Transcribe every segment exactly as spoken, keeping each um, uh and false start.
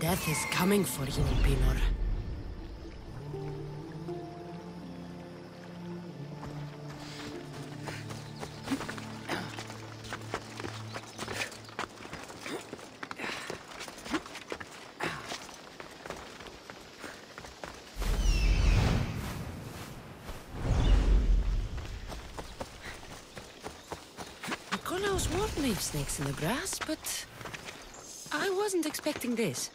Death is coming for you, Pinor. Nikolaos would leave snakes in the grass, but I wasn't expecting this.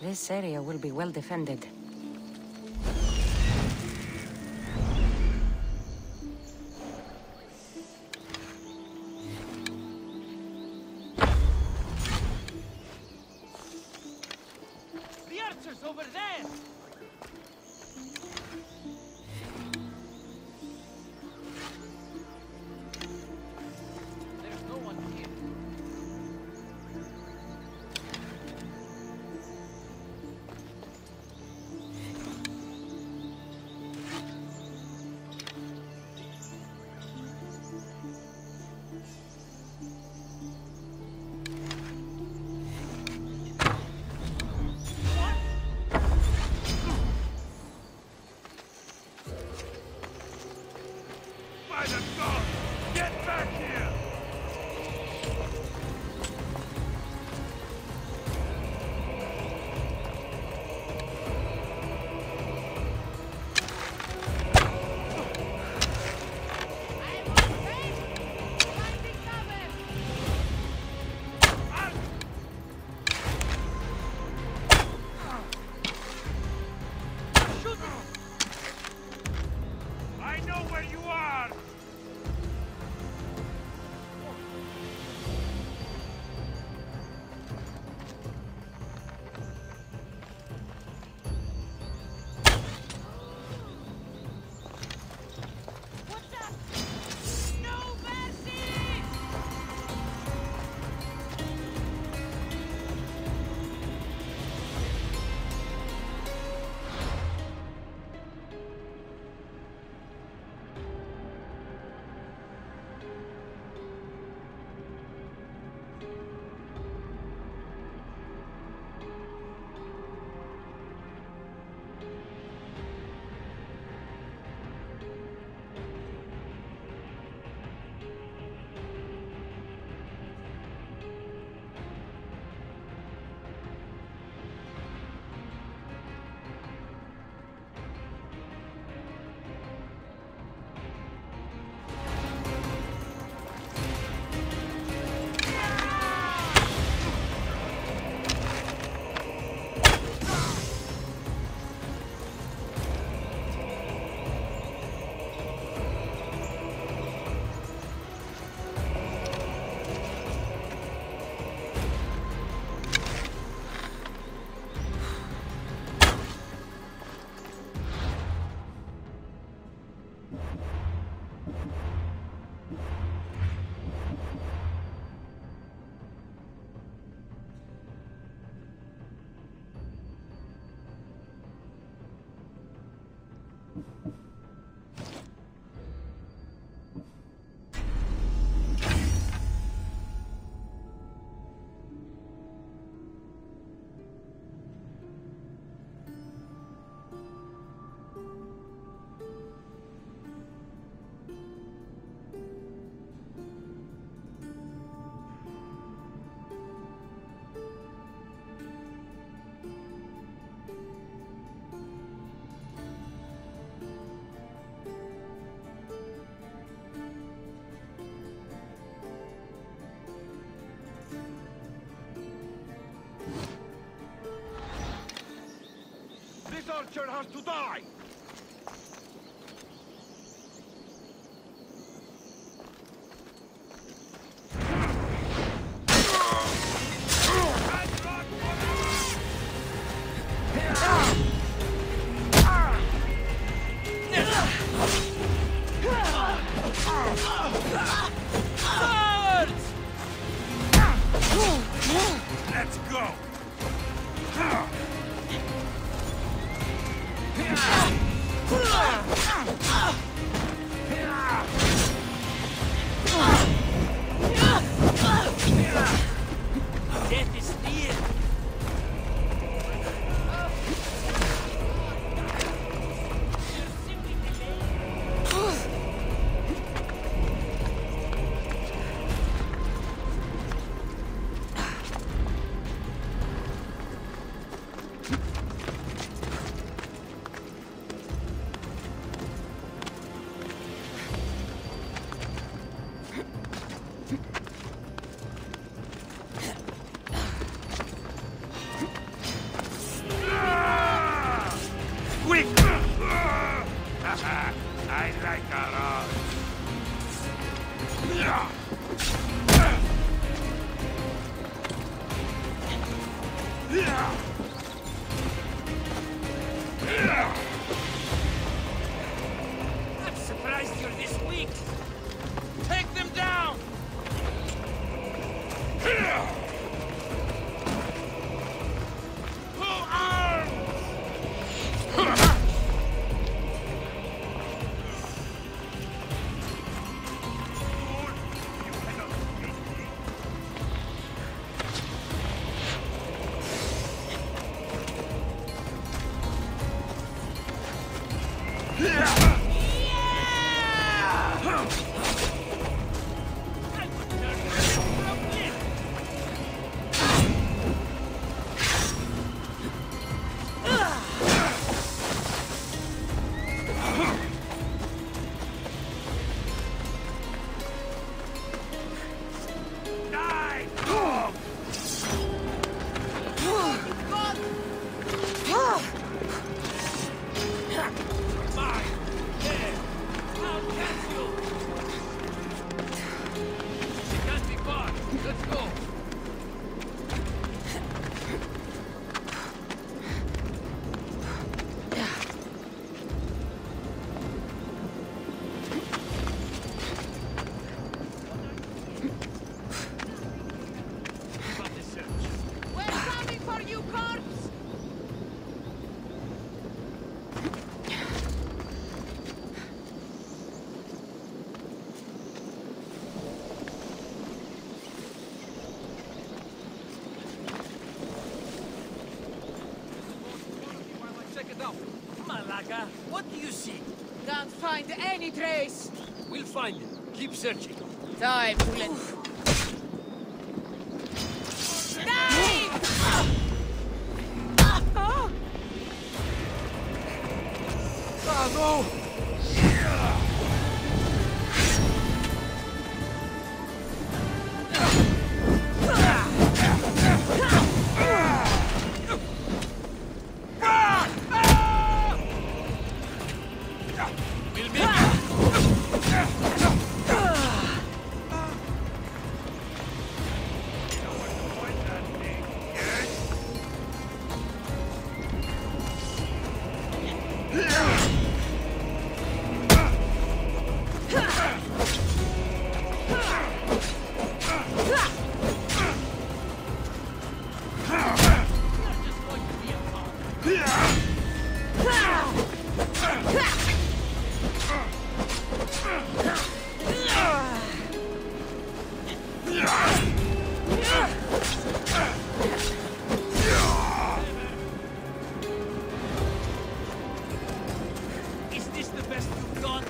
This area will be well defended. The archer's over there! There's no one here. By the gods! Get back here! I know where you are! No mercy! This archer has to die! Let's go! Death is near! I like our odds. I'm surprised you're this weak. Take them down! Full arms! You cannot beat me. I would turn you into a flint! Die, dog! Mine! There! I'll catch you! She can't be far. Let's go! About the search. We're coming for you, corpse! While I check it out. Malaga, what do you see? Can't find any trace. We'll find it. Keep searching. Time to let... Dive! Ah, no! We'll make it! Point that thing, yes? You're just going to be a pawn. Is this the best you've got?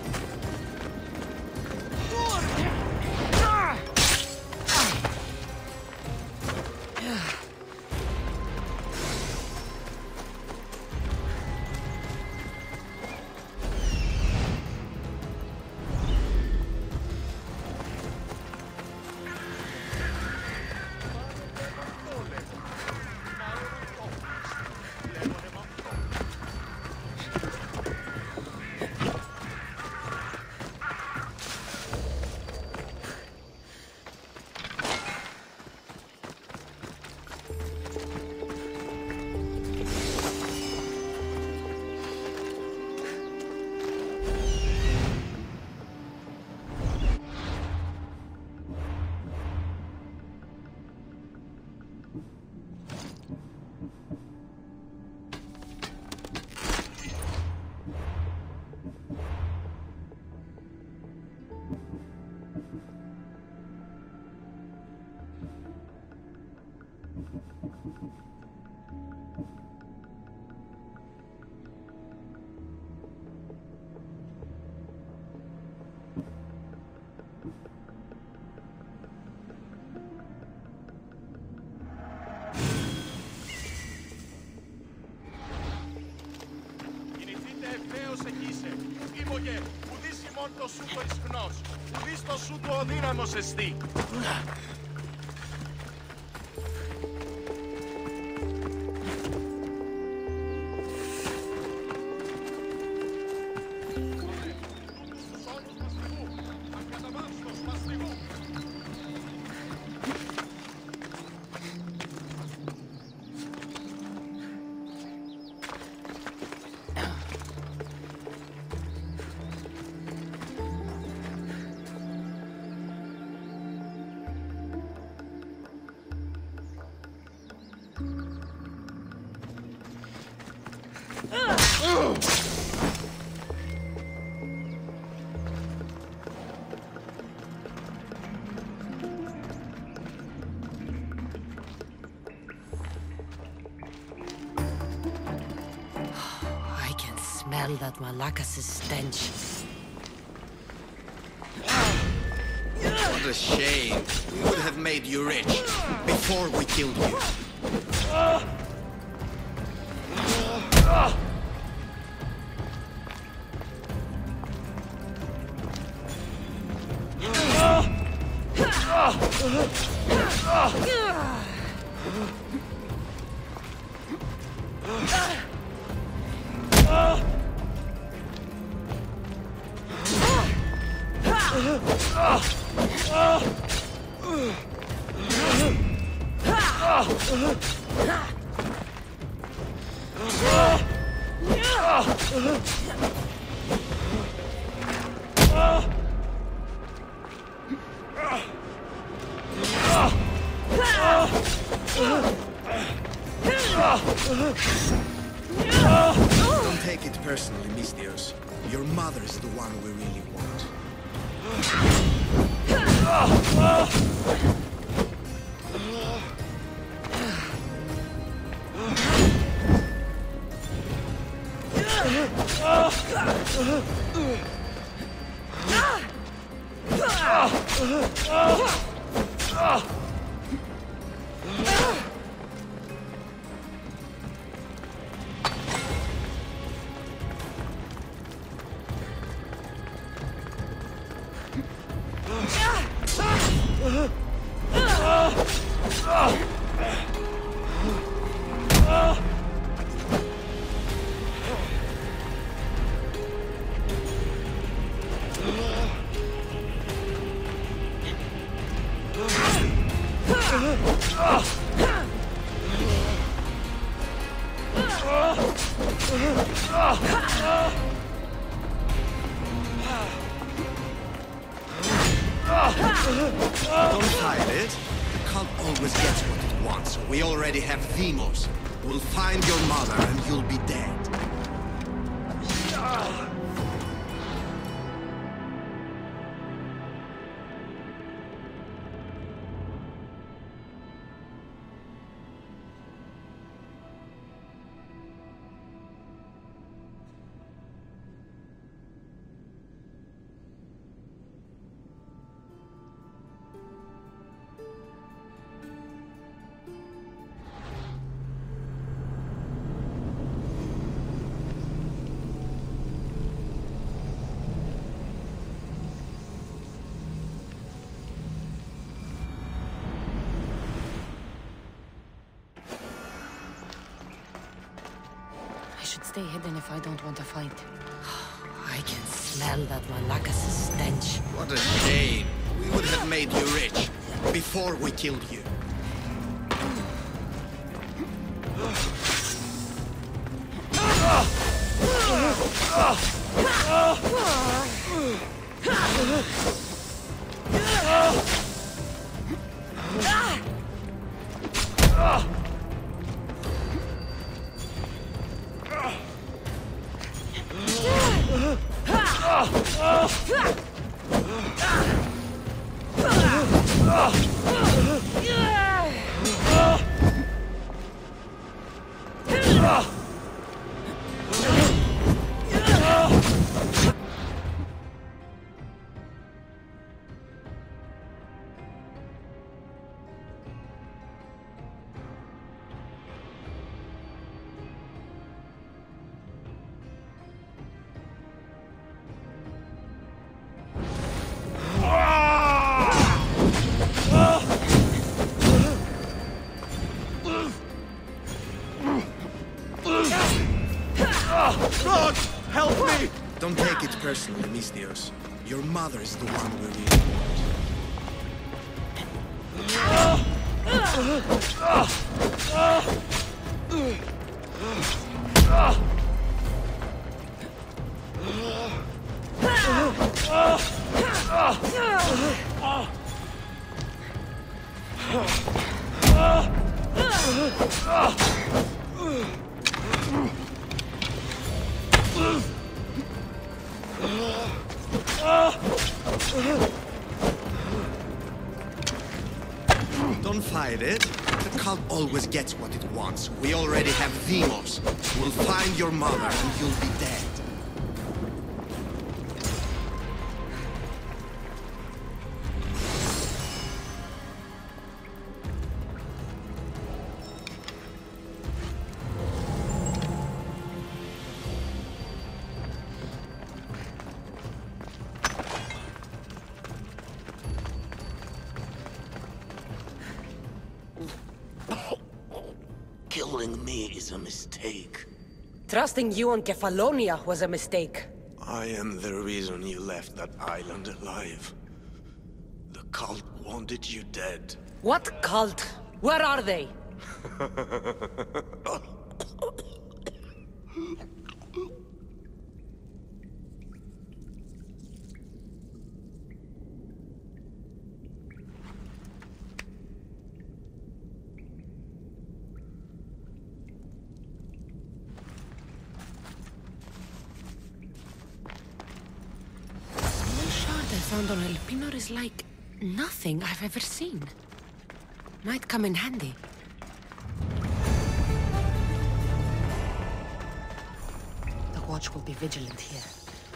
Κινηθείτε ευθέως εκείσε. Ήμογε, ουδείς ημών το σου το ισχνός. Ουδείς το σου το οδύναμος εστί. I can smell that Malakas' stench. What a shame. We would have made you rich before we killed you. Don't take it personally, Misthios. Your mother is the one we really want. Don't hide it. The cult always gets what it wants. We already have Deimos. We'll find your mother and you'll be dead. I should stay hidden if I don't want to fight. I can smell that Malakas' stench. What a shame. We would have made you rich before we killed you. God! Help me! Don't take it personally, Misthios. Your mother is the one we really want. Don't fight it. The cult always gets what it wants. We already have Demos. We'll find your mother and you'll be dead. Killing me is a mistake. Trusting you on Kefalonia was a mistake. I am the reason you left that island alive. The cult wanted you dead. What cult? Where are they? Found on Elpinor is like nothing I've ever seen. Might come in handy. The watch will be vigilant here.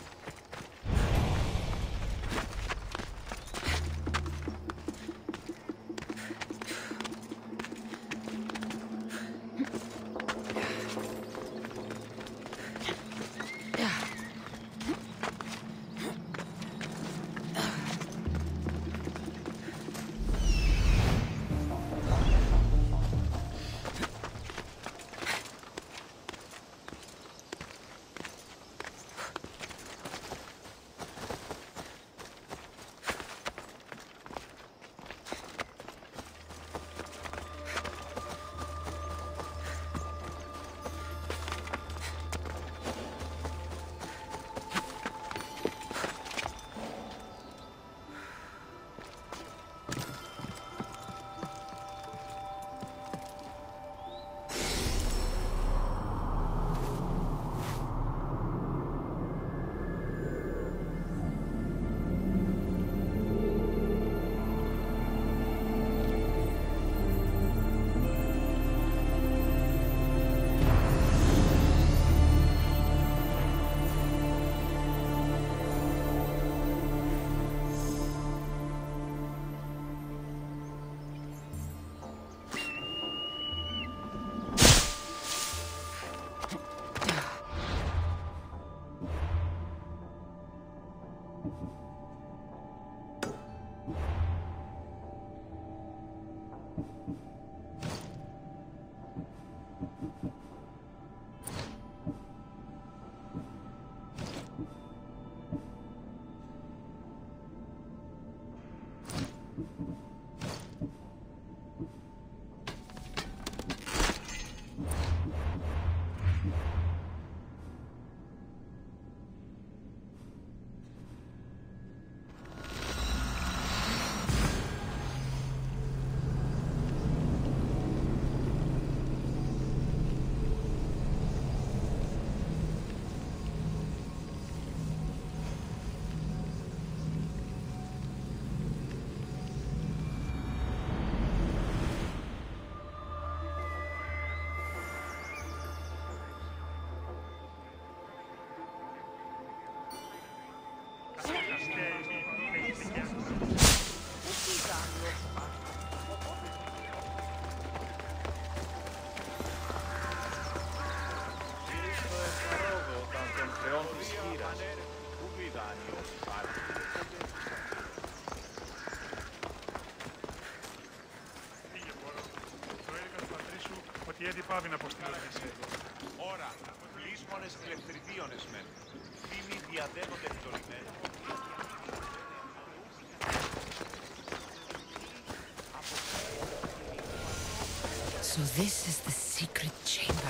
Ήδη πάβει να αποστείλεται. Ώρα. Λύσμονες κλεφτριδίονες μεν. Φήμοι διαδένονται εκ των ημένων. So this is the secret chamber.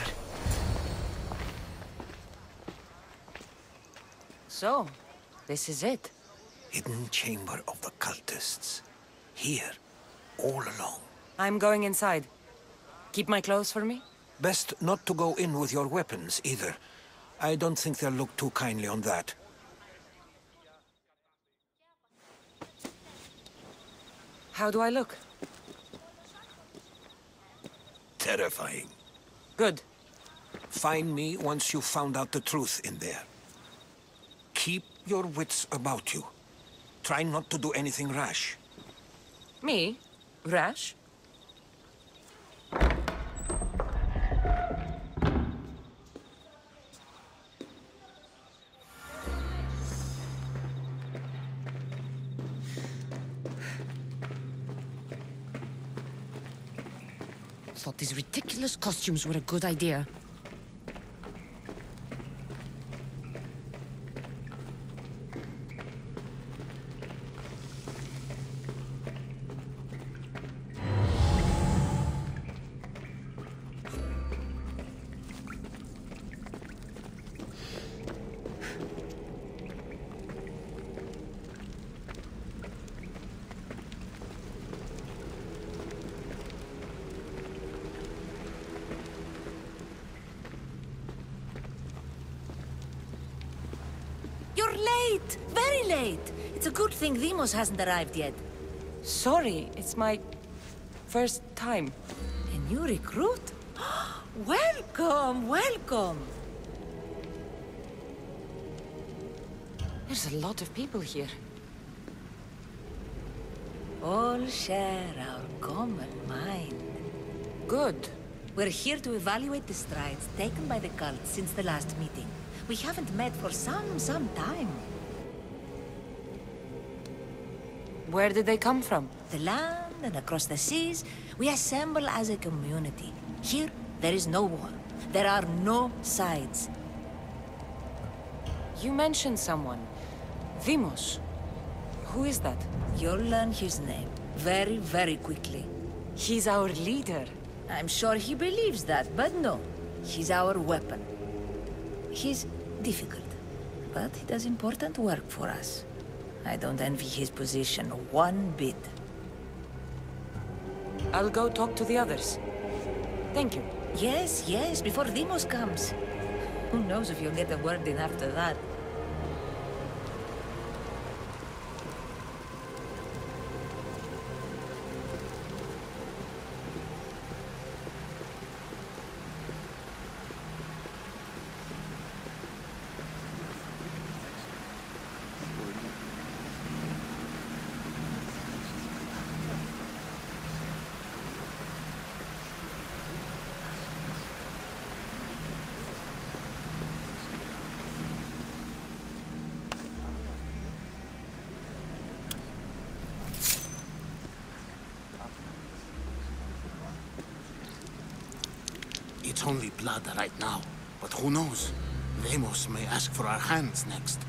So, this is it. Hidden chamber of the cultists. Here, all along. I'm going inside. Keep my clothes for me? Best not to go in with your weapons, either. I don't think they'll look too kindly on that. How do I look? Terrifying. Good. Find me once you've found out the truth in there. Keep your wits about you. Try not to do anything rash. Me? Rash? Thought these ridiculous costumes were a good idea. You're late! Very late! It's a good thing Deimos hasn't arrived yet. Sorry, it's my first time. A new recruit? Welcome, welcome! There's a lot of people here. All share our common mind. Good. We're here to evaluate the strides taken by the cult since the last meeting. We haven't met for some, some time. Where did they come from? The land and across the seas, we assemble as a community. Here, there is no war. There are no sides. You mentioned someone. Deimos. Who is that? You'll learn his name very, very quickly. He's our leader. I'm sure he believes that, but no. He's our weapon. He's difficult, but he does important work for us. I don't envy his position one bit. I'll go talk to the others. Thank you. Yes, yes, before Deimos comes. Who knows if you'll get a word in after that. It's only blood right now, but who knows? Deimos may ask for our hands next.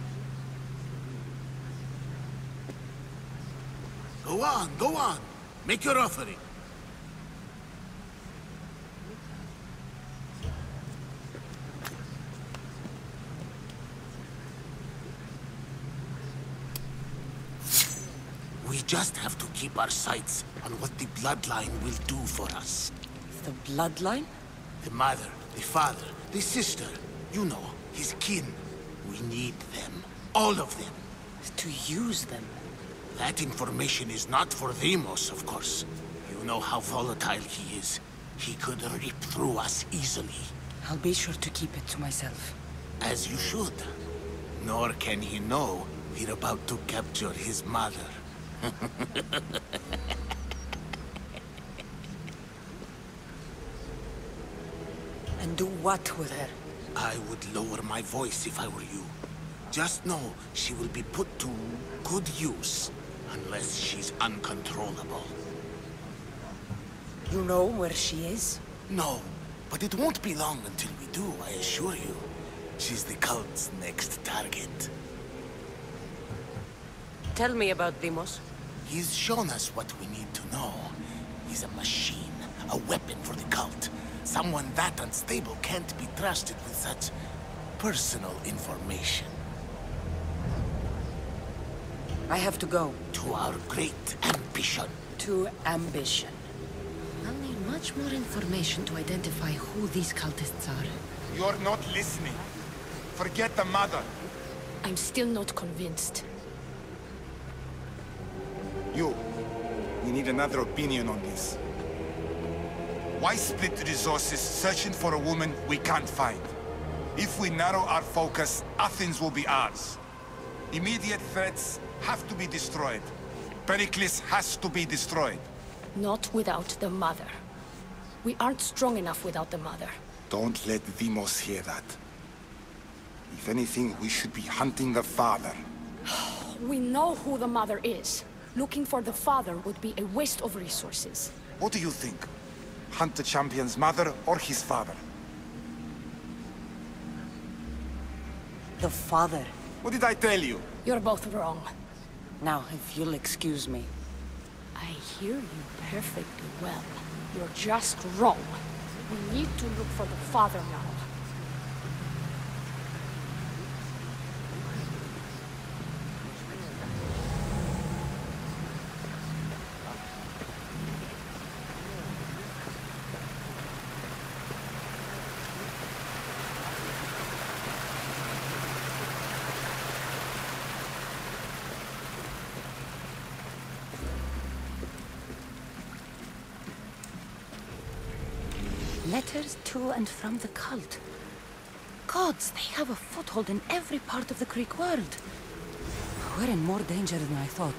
Go on, go on! Make your offering! We just have to keep our sights on what the bloodline will do for us. The bloodline? The mother, the father, the sister, you know, his kin. We need them. All of them. To use them. That information is not for Deimos, of course. You know how volatile he is. He could rip through us easily. I'll be sure to keep it to myself. As you should. Nor can he know we're about to capture his mother. And do what with her? I would lower my voice if I were you. Just know she will be put to good use, unless she's uncontrollable. You know where she is? No, but it won't be long until we do, I assure you. She's the cult's next target. Tell me about Deimos. He's shown us what we need to know. He's a machine, a weapon for the cult. Someone that unstable can't be trusted with such personal information. I have to go. To our great ambition. To ambition. I'll need much more information to identify who these cultists are. You're not listening. Forget the mother. I'm still not convinced. You. We need another opinion on this. Why split the resources searching for a woman we can't find? If we narrow our focus, Athens will be ours. Immediate threats have to be destroyed. Pericles has to be destroyed. Not without the mother. We aren't strong enough without the mother. Don't let Deimos hear that. If anything, we should be hunting the father. We know who the mother is. Looking for the father would be a waste of resources. What do you think? Hunt the champion's mother or his father? The father. What did I tell you? You're both wrong. Now, if you'll excuse me. I hear you perfectly well. You're just wrong. We need to look for the father now. Letters to and from the cult. Gods, they have a foothold in every part of the Greek world. We're in more danger than I thought.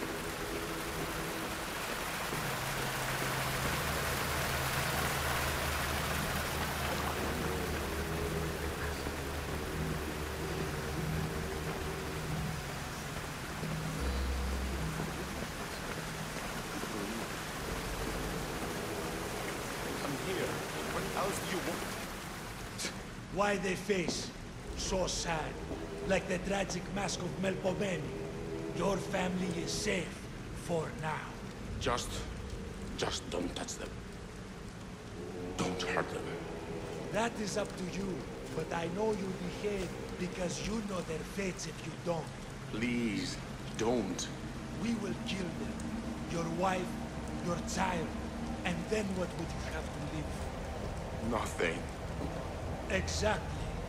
Why they face so sad, like the tragic mask of Melpomene. Your family is safe for now. Just... just don't touch them. Don't hurt them. That is up to you, but I know you behave because you know their fates if you don't. Please, don't. We will kill them. Your wife, your child, and then what would you have to live? Nothing. Exactly.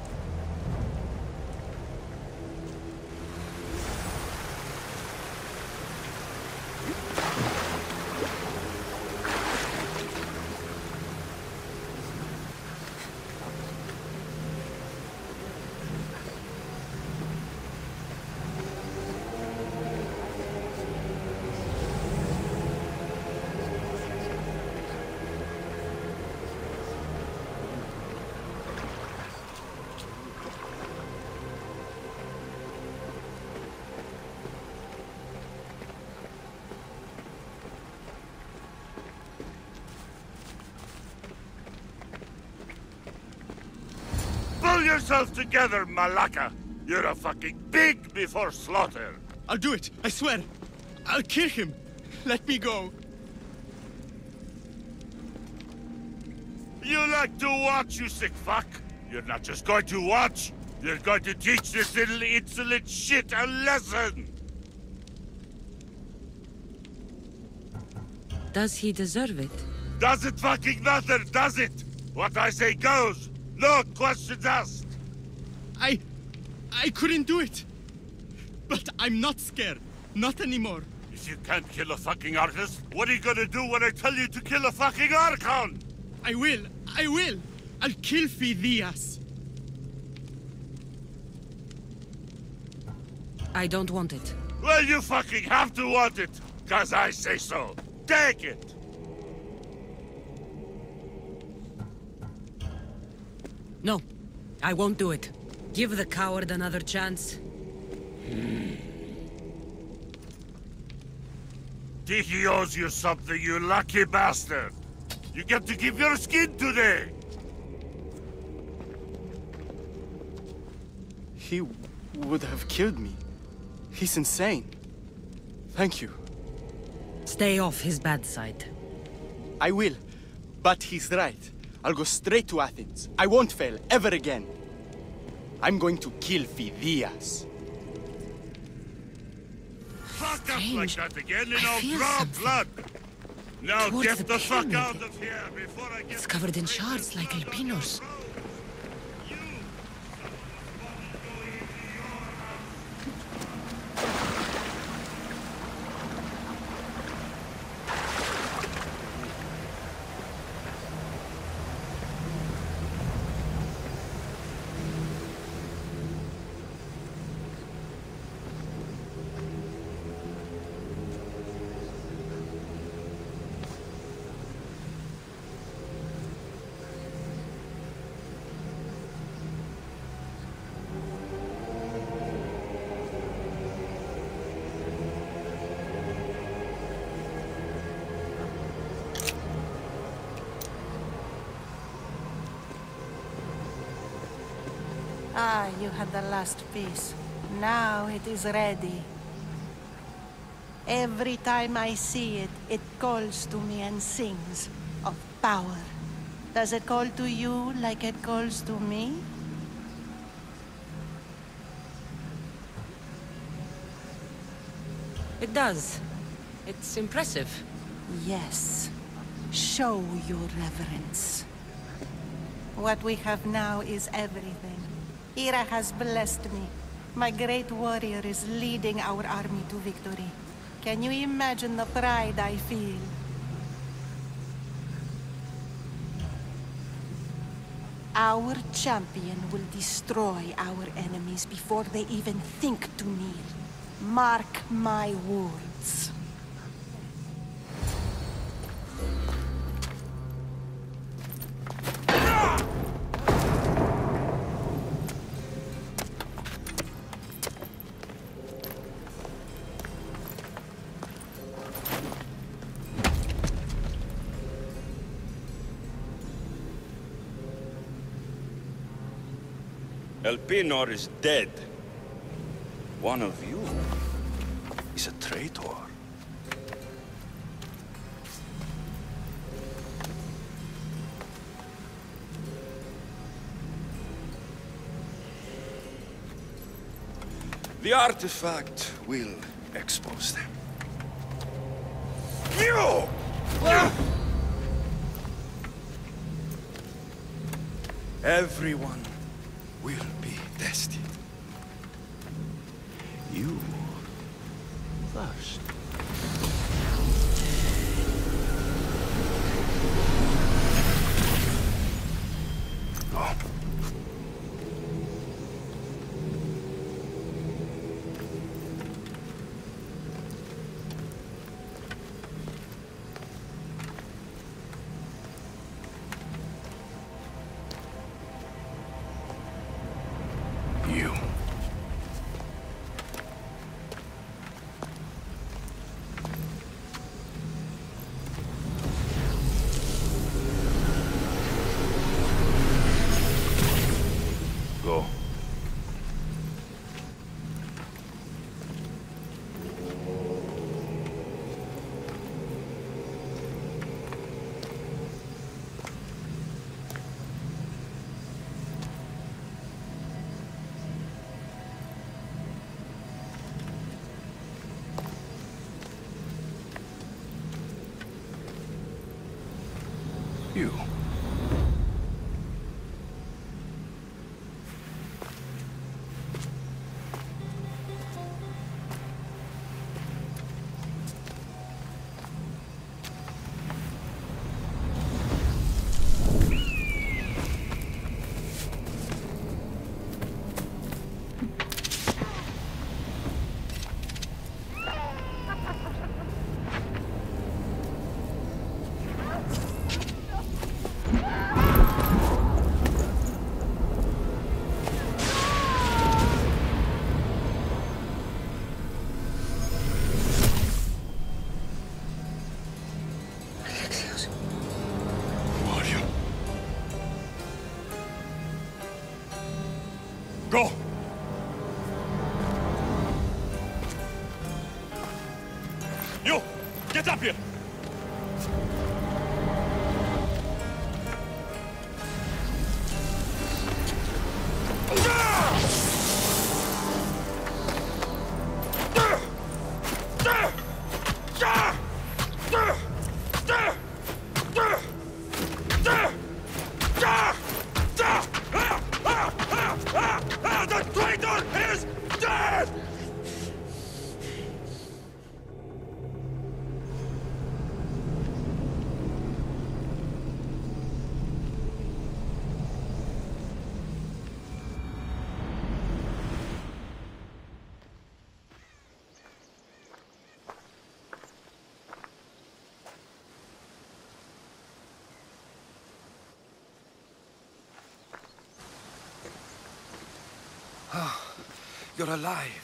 Pull yourself together, Malaka! You're a fucking pig before slaughter! I'll do it, I swear! I'll kill him! Let me go! You like to watch, you sick fuck! You're not just going to watch! You're going to teach this little insolent shit a lesson! Does he deserve it? Does it fucking matter, does it? What I say goes! No questions asked! I... I couldn't do it! But I'm not scared. Not anymore. If you can't kill a fucking artist, what are you gonna do when I tell you to kill a fucking Archon? I will! I will! I'll kill Phidias! I don't want it. Well, you fucking have to want it! Cause I say so! Take it! No, I won't do it. Give the coward another chance. Tiki owes you something, you lucky bastard! You get to give your skin today! He would have killed me. He's insane. Thank you. Stay off his bad side. I will. But he's right. I'll go straight to Athens. I won't fail, ever again. I'm going to kill Phidias. Fuck up like that again and I I'll feel draw something. blood! Now Towards get the the fuck pyramid. out of here before I get... It's covered in shards like Alpinos. Ah, you had the last piece. Now it is ready. Every time I see it, it calls to me and sings of power. Does it call to you like it calls to me? It does. It's impressive. Yes. Show your reverence. What we have now is everything. Ira has blessed me. My great warrior is leading our army to victory. Can you imagine the pride I feel? Our champion will destroy our enemies before they even think to kneel. Mark my words. Elpenor is dead. One of you is a traitor. The artifact will expose them. You! Everyone will be tested. You first. Go. You. Go. You. Go! You! Get up here! The traitor is dead! You're alive.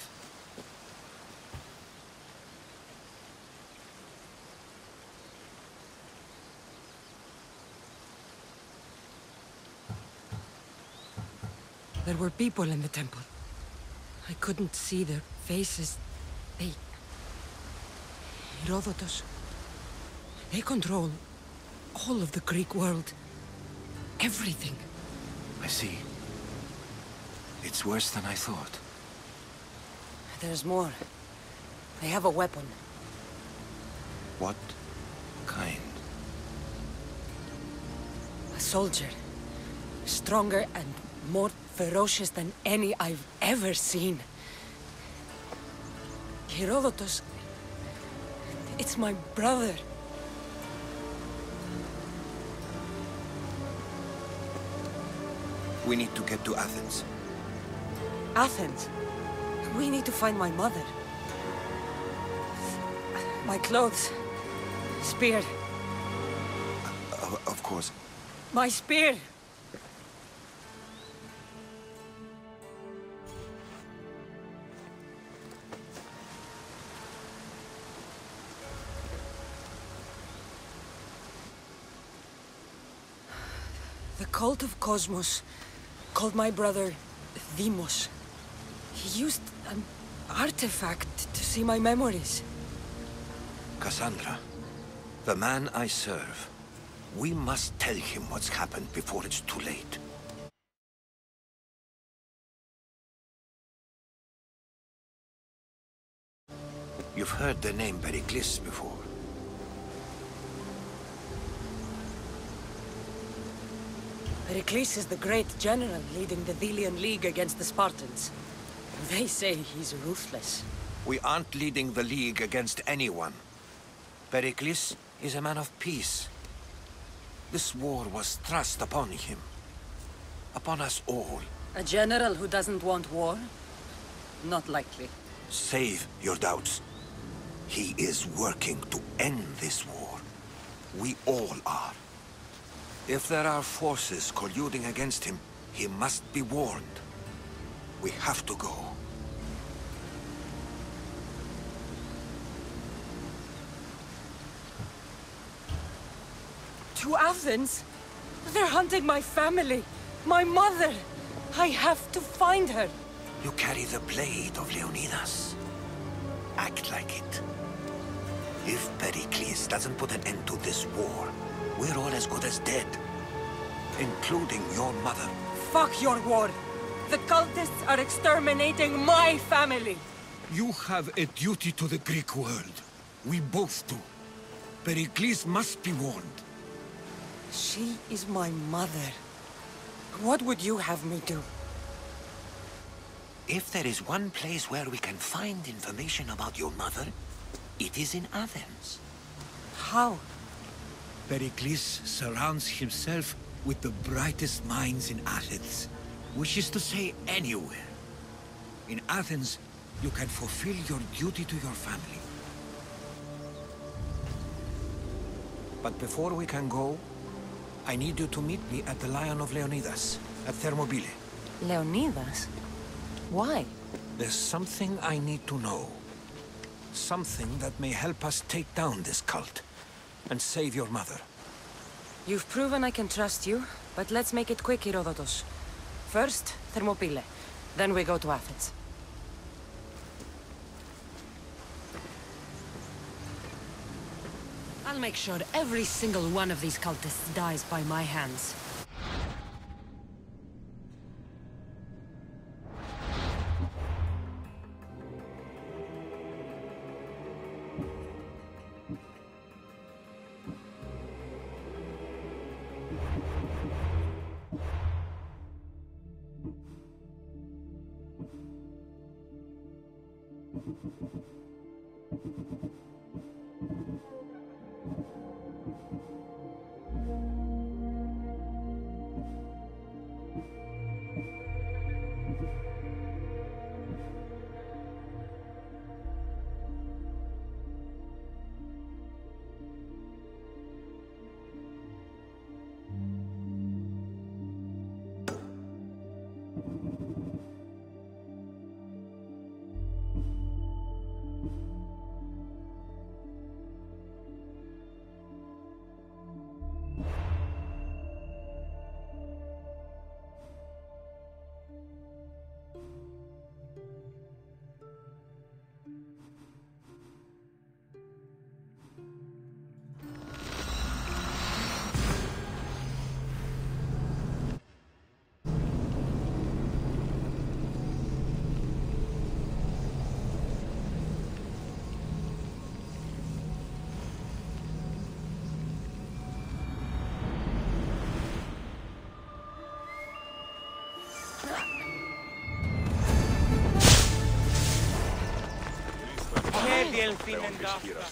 There were people in the temple. I couldn't see their faces. They... Herodotus. They control all of the Greek world. Everything. I see. It's worse than I thought. There's more. They have a weapon. What kind? A soldier. Stronger and more ferocious than any I've ever seen. Herodotus... It's my brother. We need to get to Athens. Athens? We need to find my mother. My clothes. Spear. Uh, of course. My spear! The cult of Cosmos called my brother Deimos. He used an artifact to see my memories. Cassandra, the man I serve. We must tell him what's happened before it's too late. You've heard the name Pericles before. Pericles is the great general leading the Delian League against the Spartans. They say he's ruthless. We aren't leading the League against anyone. Pericles is a man of peace. This war was thrust upon him. Upon us all. A general who doesn't want war? Not likely. Save your doubts. He is working to end this war. We all are. If there are forces colluding against him, he must be warned. We have to go. To Athens? They're hunting my family, my mother. I have to find her. You carry the blade of Leonidas. Act like it. If Pericles doesn't put an end to this war, we're all as good as dead. Including your mother. Fuck your war. The cultists are exterminating my family. You have a duty to the Greek world. We both do. Pericles must be warned. She is my mother. What would you have me do? If there is one place where we can find information about your mother, it is in Athens. How? Pericles surrounds himself with the brightest minds in Athens. Which is to say, anywhere. In Athens, you can fulfill your duty to your family. But before we can go, I need you to meet me at the Lion of Leonidas, at Thermopylae. Leonidas? Why? There's something I need to know. Something that may help us take down this cult, and save your mother. You've proven I can trust you, but let's make it quick, Herodotus. First, Thermopylae. Then we go to Athens. I'll make sure every single one of these cultists dies by my hands. You πλέον ισχυρά.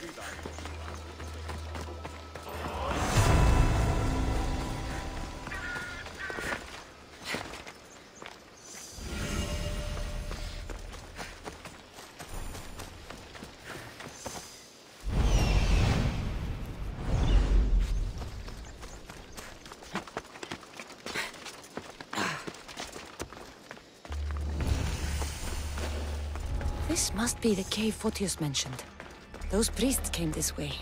This must be the cave Photios mentioned. Those priests came this way.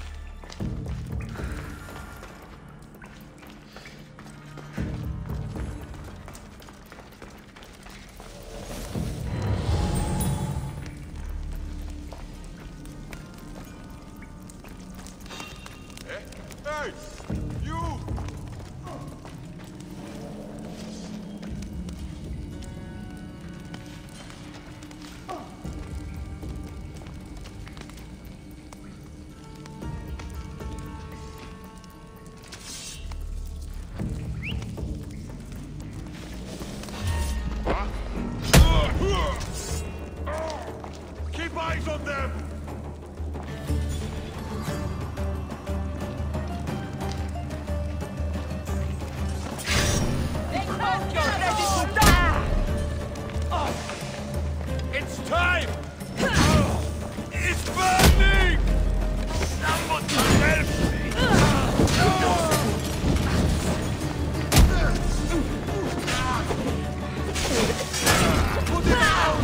Hey! You! Keep eyes on them! It's time! It's burning! Someone can help me! Put it out!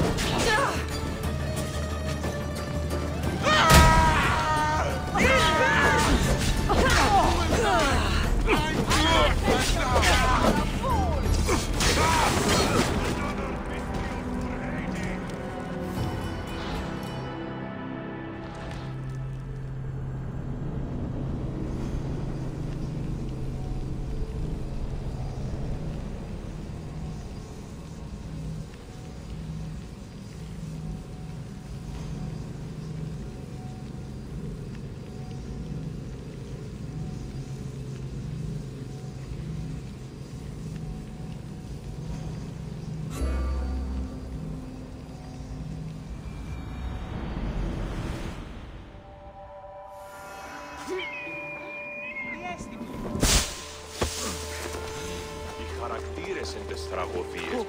Οι χαρακτήρες εν τες τραγωδίες.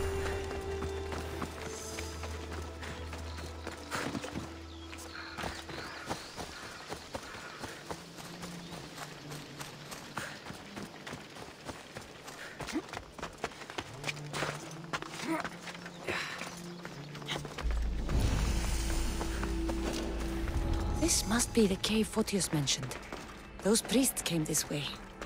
This must be the cave Photios mentioned. Those priests came this way.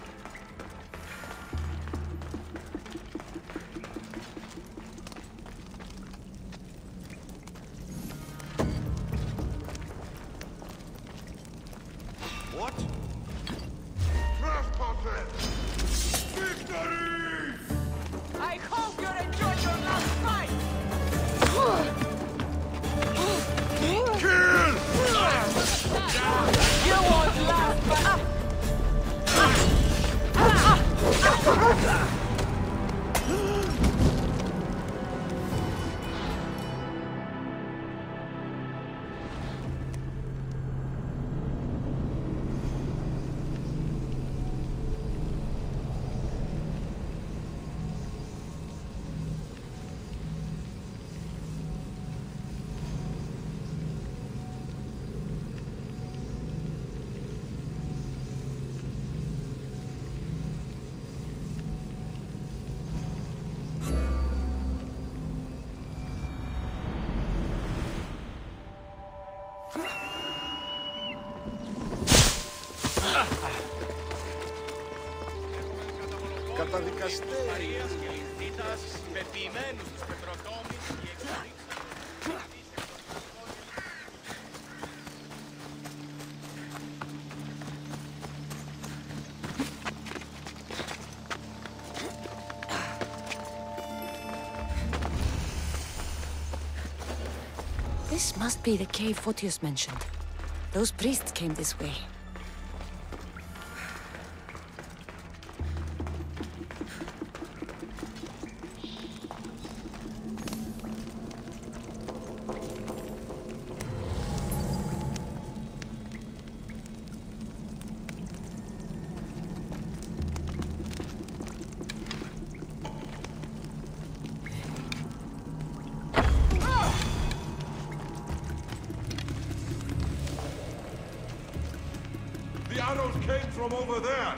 What? Trespassers! Victory! I hope you enjoyed your last fight! Kill! You won't last, but... Καταδικαστές και λυθίτας, πεποιημένους τους πετροτόμους και εξορίξαν. This must be the cave Photios mentioned. Those priests came this way. from over there.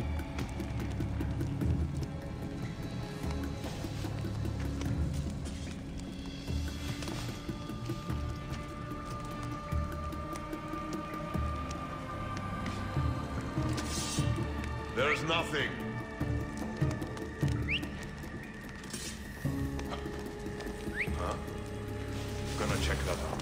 There's nothing. Huh? Gonna check that out.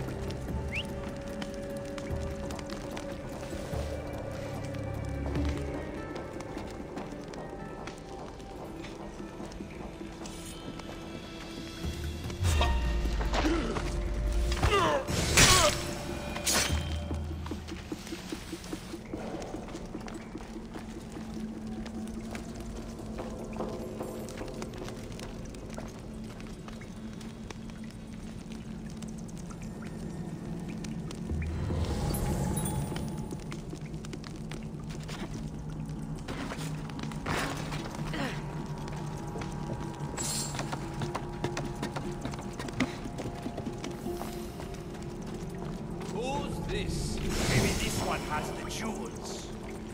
This. Maybe this one has the jewels.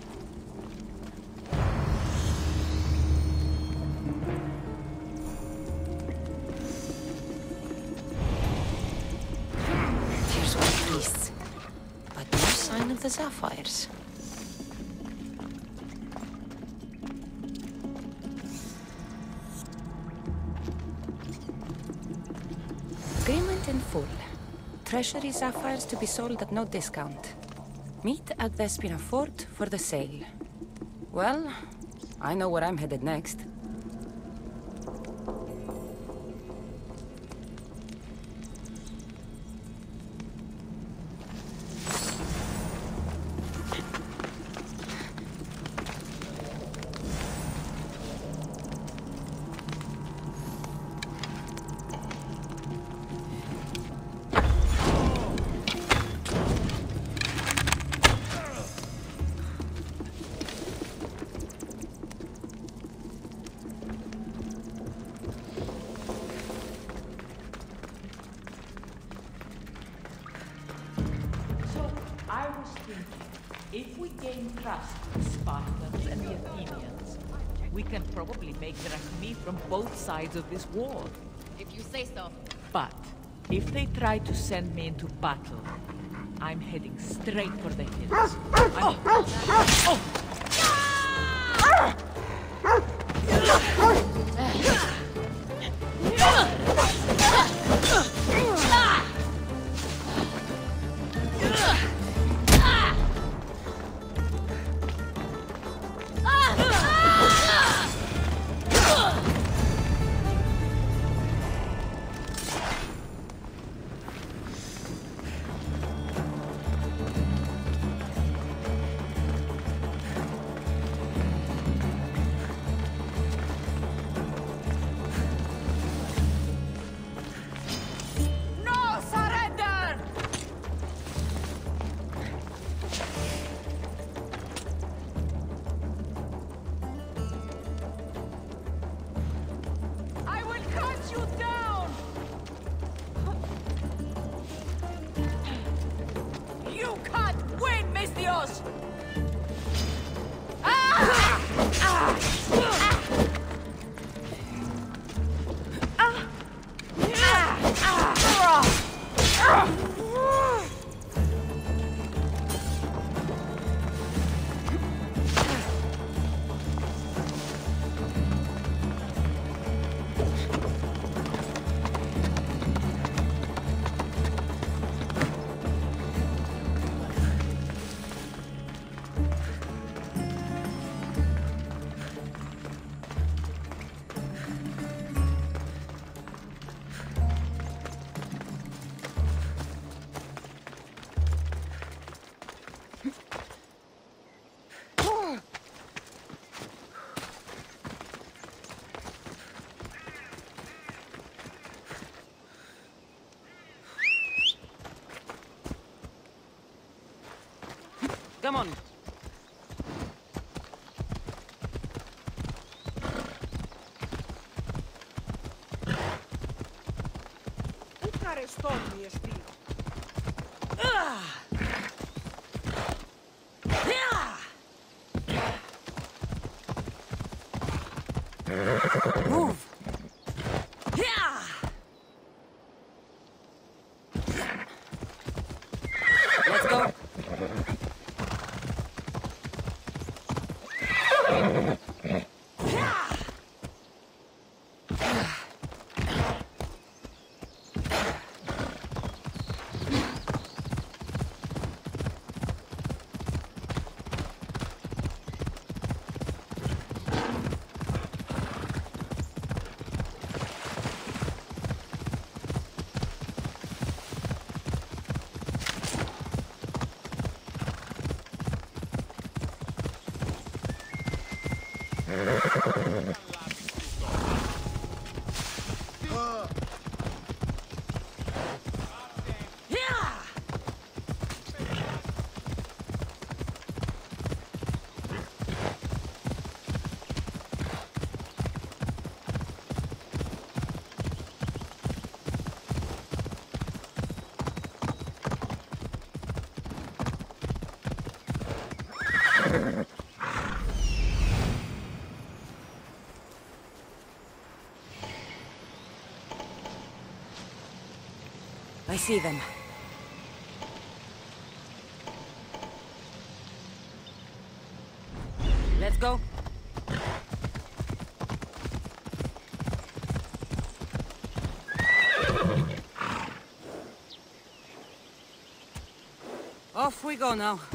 Here's one piece. But no sign of the sapphires. Agreement in full. Treasury sapphires to be sold at no discount. Meet at Vespina Fort for the sale. Well, I know where I'm headed next. If we gain trust with the Spartans and the Athenians, we can probably make drachmi from both sides of this war. If you say so. But if they try to send me into battle, I'm heading straight for the hills. I mean, oh! Come on. Πού καρεστώνει εστί. I see them. Let's go. Off we go now.